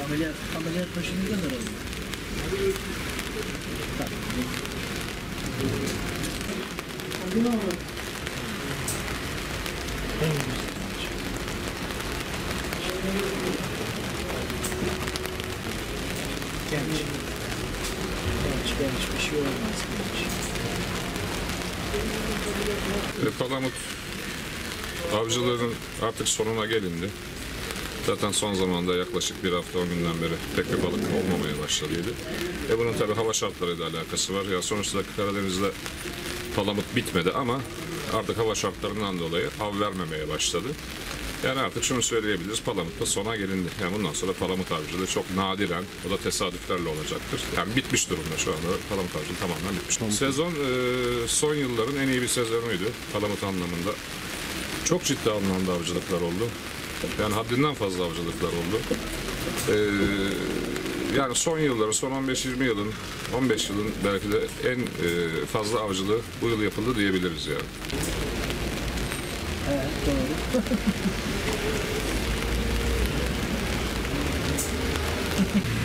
Ameliyat başını kadar oldu. Hadi ne olur. Genç. Genç bir şey olmaz genç. Palamut avcılığının artık sonuna gelindi. Zaten son zamanda yaklaşık bir hafta 10 günden beri pek bir balık olmamaya başladıydı. Bunun tabii hava şartlarıyla alakası var. Ya sonuçta Karadeniz'de palamut bitmedi ama artık hava şartlarından dolayı av vermemeye başladı. Yani artık şunu söyleyebiliriz, palamut da sona gelindi. Yani bundan sonra palamut avcılığı çok nadiren, o da tesadüflerle olacaktır. Yani bitmiş durumda şu anda, palamut avcılığı tamamen bitmiş. Sezon son yılların en iyi bir sezonuydu palamut anlamında. Çok ciddi anlamda avcılıklar oldu. Yani haddinden fazla avcılıklar oldu. Yani son yılların, son 15-20 yılın, 15 yılın belki de en fazla avcılığı bu yıl yapıldı diyebiliriz yani. Evet, doğru.